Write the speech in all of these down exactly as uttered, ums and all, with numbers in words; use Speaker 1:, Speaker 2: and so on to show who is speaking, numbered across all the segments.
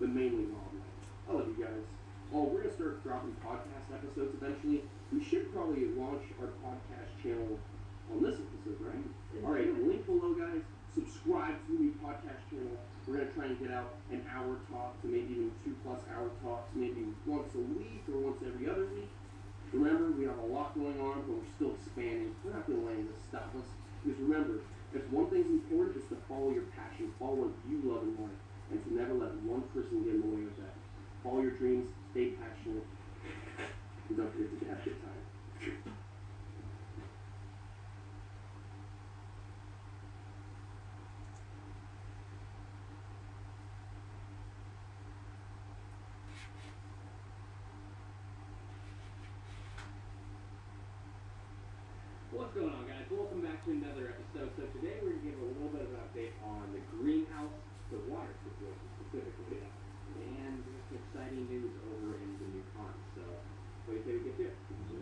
Speaker 1: but mainly wildlife. I love you guys. Oh, we're gonna start dropping podcast episodes eventually. We should probably launch our podcast channel on this episode, right? All right, link below, guys. Subscribe to the podcast channel. We're gonna try and get out an hour talk to maybe even two plus hour talks, maybe once a week or once every other week. Remember, we have a lot going on, but we're still expanding. We're not gonna let this stop us. Because remember, if one thing's important, is to follow your passion, follow what you love in life, and to never let one person get in the way of that. Follow your dreams, stay passionate, and don't forget to have a good time. What's going on, guys? Welcome back to another episode. So today we're going to give a little bit of an update on the greenhouse, the water situation specifically. And there's some exciting news over in the new pond. So what do you say we get to it?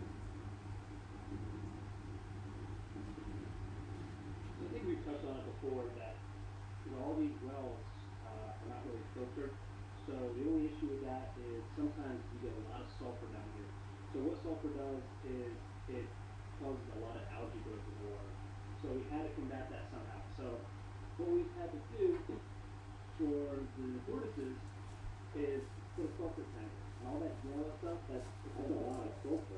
Speaker 2: I think we've touched on it before that you know, all these wells uh, are not really filtered. So the only issue with that is sometimes you get a lot of sulfur down here. So what sulfur does is it causes a lot of algae growth in the water. So we had to combat that somehow. So what we've had to do for the tortoises is put a sulfur tank. And all that yellow stuff, that's, that's a lot of sulfur.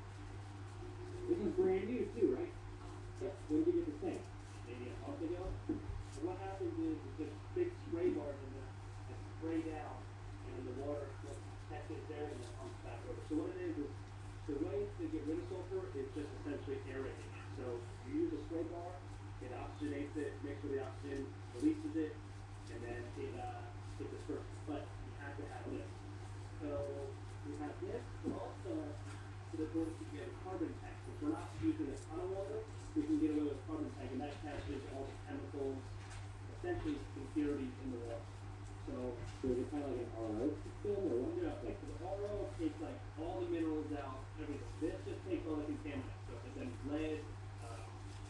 Speaker 2: This is brand new too, right? Yep. When did you get the tank? Maybe a month ago. And what happens is it's just big spray bars in there and spray down, and the water catches there and then pumps back over. So what it is is the way to get rid of sulfur is just essentially aerating it. So you use a spray bar, it oxygenates it, mixes with the oxygen, releases it, and then it uh, it disperses. But you have to have this. So we have this, but also for the tortoise to get a carbon tank. If we're not using a ton of water, we can get away with a carbon tank, and that catches all the chemicals, essentially impurities in the water. So,
Speaker 3: so is it kind of like an R O system or what?
Speaker 2: Yeah, like the R O takes like all the minerals out, everything. This just takes all the contaminants. So if it's lead, uh,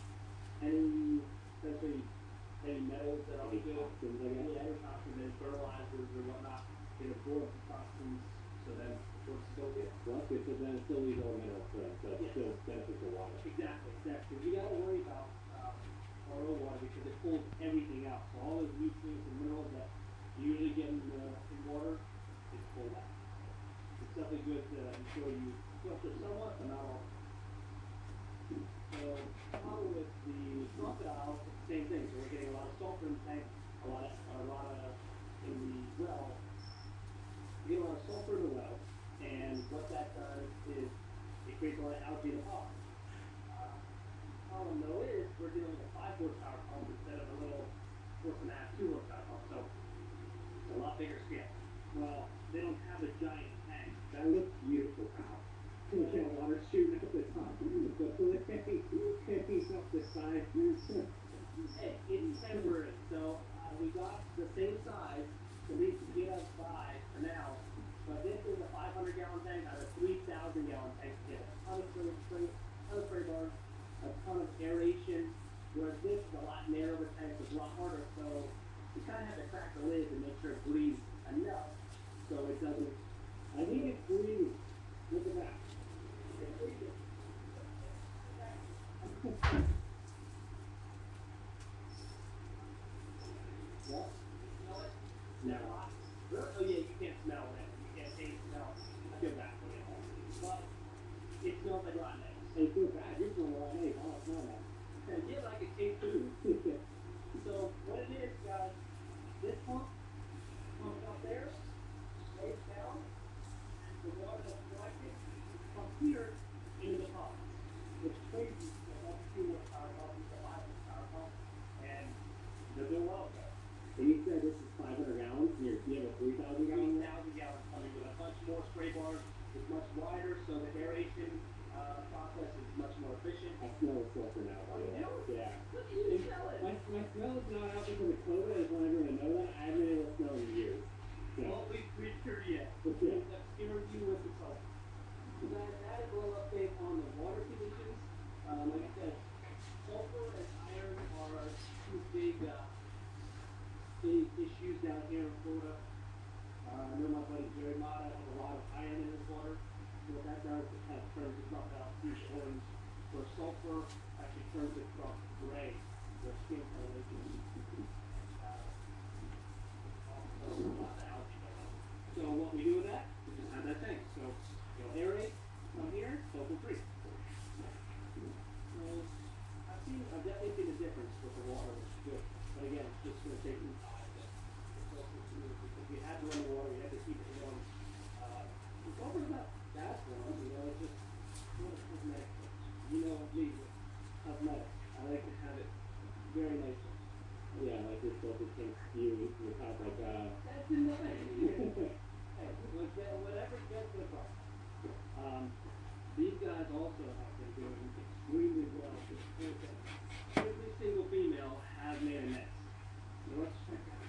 Speaker 2: any essentially any metals that aren't good,
Speaker 3: Toxins, I guess.
Speaker 2: any other toxins, any fertilizers or whatnot, it absorbs the toxins. So then of course it's still good.
Speaker 3: Well, that's good, so then it still leaves all the minerals for us, so it
Speaker 2: Yes.
Speaker 3: still benefits the water.
Speaker 2: Exactly, exactly. You gotta worry about um, R O water because it pulls everything out. So all those nutrients and minerals that you usually get in, the, in water is pulled out. It's definitely good to ensure you filter somewhat, but not all. So, problem with the crocodile, it's the same thing. So we're getting a lot of sulfur in the tank, a lot of, a lot of in the well. You get a lot of sulfur in the well, and what that does is it creates a lot of algae in the pond. Uh, problem though is we're dealing with a five horsepower pump instead of a little four and a half, two horsepower pump. So a lot bigger scale. Well, they don't have a giant tank.
Speaker 3: That looks beautiful, Kyle. You get water shooting up the top. He's up the side.
Speaker 2: Hey, it's temporary. So uh, we got the same size, at least to get us by for now. But this is a five hundred gallon tank out of a three thousand gallon tank to get a ton of spray, spray, ton of spray bars, a ton of aeration. Whereas this is a lot narrower tank, it's a lot harder. So you kind of have to crack the lid to make sure it breathes enough so it doesn't.
Speaker 3: I think it's breathing. Look at that.
Speaker 2: It's breathing.
Speaker 3: What?
Speaker 2: Smell it?
Speaker 3: No.
Speaker 2: Oh yeah, you can't smell it. You can't taste smell. I feel bad for you. But it smells like rotten eggs.
Speaker 3: Hey, feel bad. You're going right now. I don't smell that.
Speaker 2: And yeah, like a cake too. So what it is, guys, this pump, pump up there, lays down, the water that's collected comes here into the pump. Which is crazy. So that's a two horsepower pump, it's a five horsepower pump, and they're doing well with that.
Speaker 3: And you said this is five hundred gallons, and you're, you have a three thousand gallon?
Speaker 2: three thousand gallons coming with a bunch more spray bars. It's much wider, so the aeration uh, process is much more efficient.
Speaker 3: I smell the sulfur now.
Speaker 2: Oh, you do?
Speaker 3: Yeah.
Speaker 2: Look at you smell it.
Speaker 3: My, my smell is not out because of COVID. I just want everyone to know that. I haven't been able to smell in years. So.
Speaker 2: Well, we we've cured yet.
Speaker 3: Okay.
Speaker 2: Let's interview with the sulfur. So that, that is a little update on the water conditions. Um, like I said, sulfur and iron are two big, uh, big issues down here in Florida. Uh, I know my buddy Jerry Mata has a lot of iron in his water. So what that does, it kind of turns the crop out these orange, where sulfur actually turns the crop gray, where skin coloration. Uh, also, a lot of algae going on. So what we do with that, we just have that tank. So you'll aerate, come here, sulfur free. So I've seen, I've definitely seen a difference with the water, which is good. But again, it's just going to take some time to sulfur free because we have to run the water, we have to keep it warm. Uh, the sulfur's not that warm, you know, it's just one of the cosmetic things. You know me with cosmetics. I like to have it very nice.
Speaker 3: Yeah, like this filter tank spewing from the top, like, uh.
Speaker 2: That's enough. Hey, like that, whatever gets the problem. Um, these guys also have been doing extremely well with the whole thing. Every single female has made a nest. So let's check out.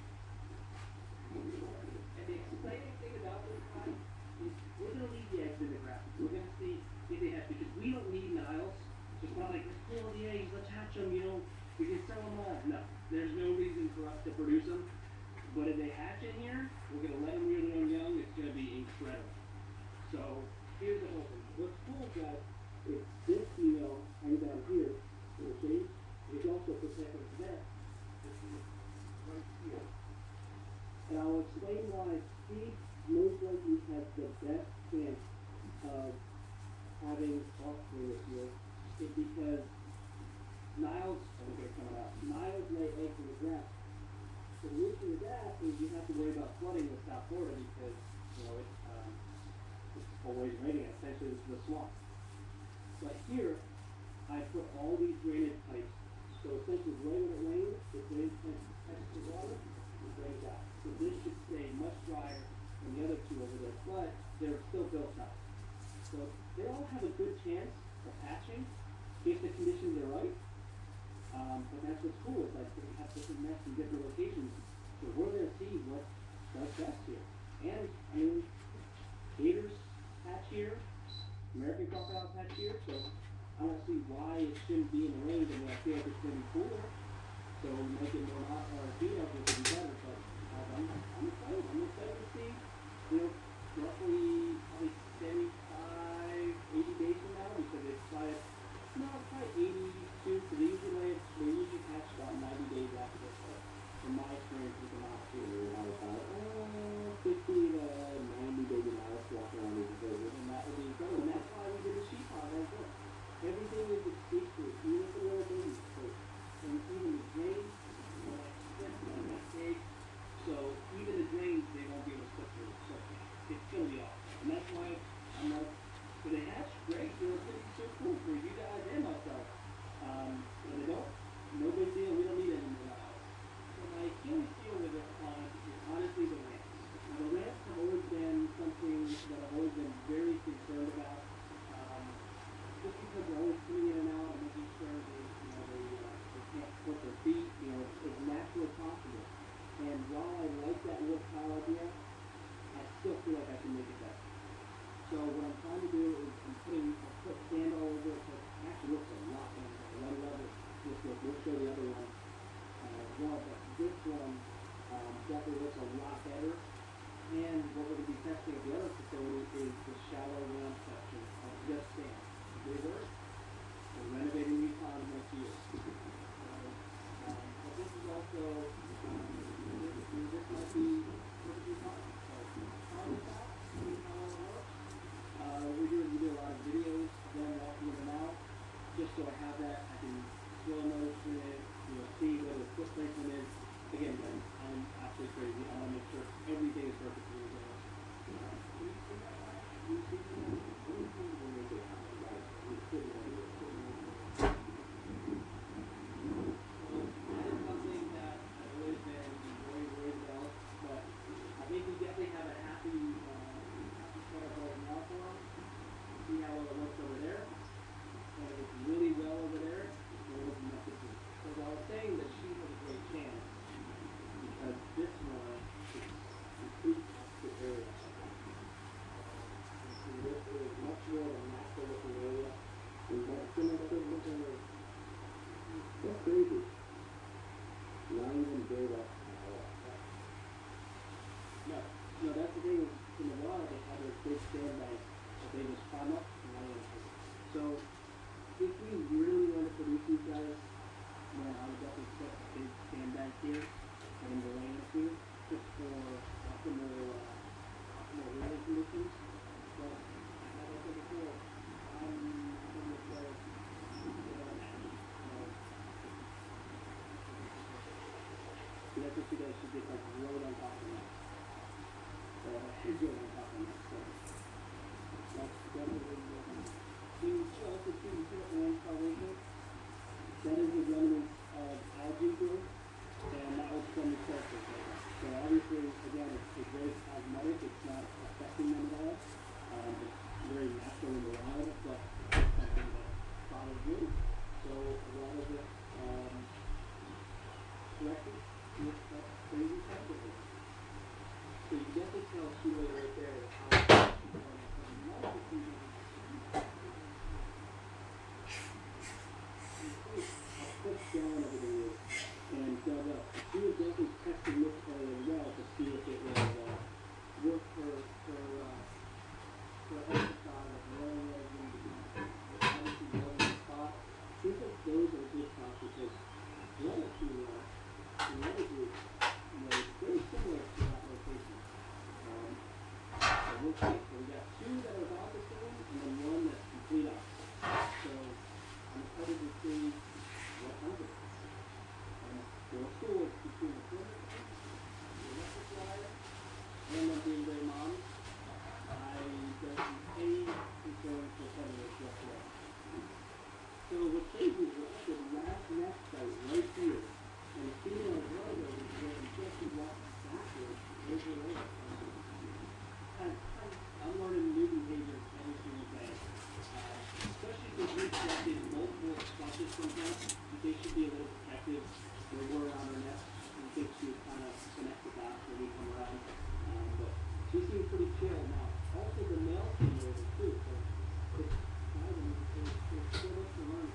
Speaker 2: And the exciting thing about this guy is we're going to leave the eggs in the ground. We're going to see if they hatch because we don't need Niles. So it's not like, let's pull the eggs, let's hatch them, you know, we can sell them all. No, there's no reason for us to produce them. But if they hatch in here, we're going to let them rear their own young. It's going to be incredible. So here's the whole thing. What's cool, guys, is this female hangs down here in the cage. It's also protected from that. This is right here. And I'll explain why she most likely has the best chance of having offspring this year is because Niles, oh, they're coming out. Niles lay eggs in the ground. So the issue with that is you have to worry about flooding with South Florida because, you know, it's, um, it's always raining. Essentially, this is a swamp. But here, I put all these drainage pipes. So essentially, right when it rains, the drainage pipes catch the water and drains out. So this should stay much drier than the other two over there, but they're still built up. So they all have a good chance of hatching if the conditions are right. Um, but that's what's cool, is like we have different nests in different locations. So we're going to see what does best here. And, I mean, gators hatch here, American crocodiles hatch here, so I don't see why it shouldn't be in the range. I mean, I feel like it's going to be cooler, so make it more hot, or females will be better, but uh, I'm, I'm excited. I'm excited to see, you know, roughly probably seventy-five, eighty days from now, because it's like, no, probably eighty-two, because they usually lay, they usually hatch about ninety days after this. So from my experience with the mouse here, I was about uh, fifty to ninety baby mouse walking around these buildings, and that would be incredible. And that's why we did the sheep pod right there. Everything is exclusive, even for little babies. So, and even the drains, you know, like slip on that cake. So even the drains, they won't be able to slip through. So it's gonna be awesome. And that's why I'm like, for the hatch, great, you know, it's gonna be so cool for you guys and myself. Um, but they don't, no big deal, we don't need any more now. So my Achilles heel with it on is honestly the ramps. Now the ramps have always been something that I've always been very concerned about. Um, just because they're always coming in and out and making sure they, you know, they, uh, they can't put their feet, you know, as natural as possible. And while I like that wood tile idea, I still feel like I can make it better. So what I'm trying to do is I'm putting, I put sand all over it, so it actually looks a lot better. One level, this look, we'll show the other one uh, as well, but this one um, definitely looks a lot better. And what we're going to be testing at the other facility is the shallow ramp section of just sand. Bigger, we're renovating these ponds next year. So, um, but this is also, um, this, this might be perfectly fine. So try this out, see how it works. Uh, we do, we do a lot of videos of them walking in and out, just so I have that, I can slow motion it, you know, see where the foot placement is. Again, guys, I'm absolutely crazy. I want to make sure everything is perfect for you guys. Uh, can you see that? Can you see that? Let me see when we get out, guys. We could want to do it. So that is something that I've always been very worried about, but No, that's the thing is, in the wild, they have their big stand banks that they just climb up and lay into. So, if we really want to produce these guys, then I would definitely put a big stand bank here for them to lay into, just for optimal, uh, optimal rearing conditions. But, like I said before, I'm going to say, you know, so that's what she does, she gets like right on top of that. Uh, she's good on top of that, so that's definitely good. She also chooses to land starvation. That is the remnants of algae growth, and that was from the surface. So obviously, again, it's, it's very cosmetic, it's not affecting them at all. Um, it's very natural in the wild, but it's something that follows you. So a lot of it, um, collected with that crazy sacrifice. So you definitely tell Sheila right there how um, I'll put down over the years and dug up. She was definitely testing this area as well to see if it would uh, work for for uh, for exercise of rolling legs and obviously rolling the spot. Seems like those are good spots because the other two uh, the other group, you know, it's very similar to that location. Um, so we'll see. So we got two that are about the same, and then one that's complete opposite. So I'm excited to see what comes of it. Um, the school is between the Plymouth, the electric wire, and them being great moms. I don't see any concerns for cutting it just well. So what changes is we're at the last nest site right here. And the female logo is where we just walk backwards over the lake. I'm, I'm learning new behaviors every single day. Uh, especially since we've collected multiple sponges sometimes. You think she'd be a little protective when we're around her nest. You think she would kind of connect the dots when we come around. Um, but she seems pretty chill now. Also, the male came over too. So it's kind of there's still much to learn.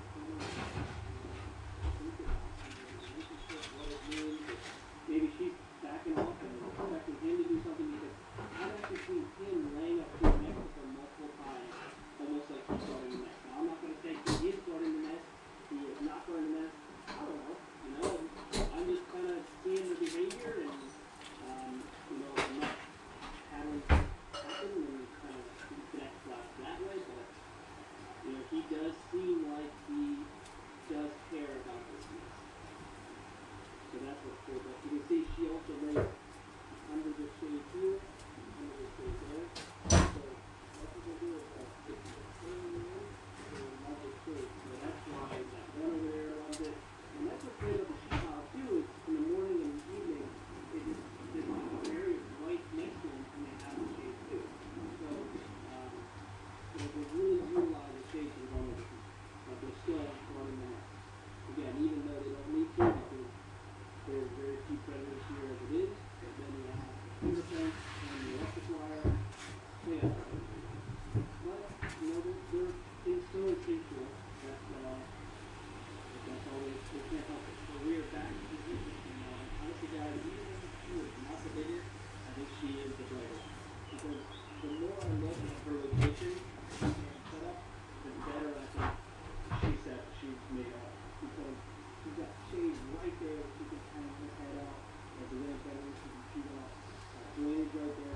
Speaker 2: Maybe she's backing off and expecting him to do something because I've actually seen him laying up here next to her multiple times, almost like he's guarding the nest. Now, I'm not going to say he is guarding the nest, he is not guarding the nest. I don't know, you know, I'm just kind of seeing the behavior and, um, you know, I'm not having happen and kind of connect flash that way, but, you know, he does seem like he does care about this nest. So that's what's cool. But you can see she also made hundreds of shades here, hundreds of shades there. So what we're going to do is uh, stick the same in and another shade. So that's why that one over there loves it. And that's what's great about the sheep pile too, is in the morning and evening, it is this area right next to them and they have the shade too. So um, so they really utilize the shade for the moment, but they're still running the nest. Again, even though they don't need to, because there's very few predators here as it is, but then you have the finger fence and the electric wire. So yeah, but you know, they're, they're it's so instinctual that uh, that that's always they can't help it. So we are back to the position. You know, and honestly, guys, even if she is not the bigger, I think she is the brighter. Because the more I look at her location and setup, the better I think she set she's made up. Because she's got shade right there that she can kind of look head out as the wind better she can shoot off. Uh, Dwayne's right there.